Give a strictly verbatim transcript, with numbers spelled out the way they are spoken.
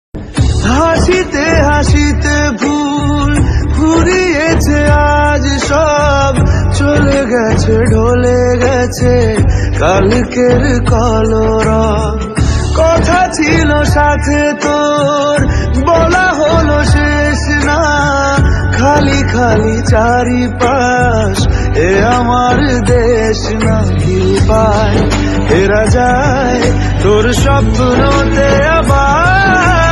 হাসিতে হাসিতে ভুল ফুরিয়েছে আজ সব, চলে গেছে ঢলে গেছে কালকের কলরব। কথা ছিল সাথে তোর, বলা হলো শেষ না, খালি খালি চারিপাশ, এ আমার দেশ না। কি পায় ফেরা যায় তোর স্বপ্নতে আবার।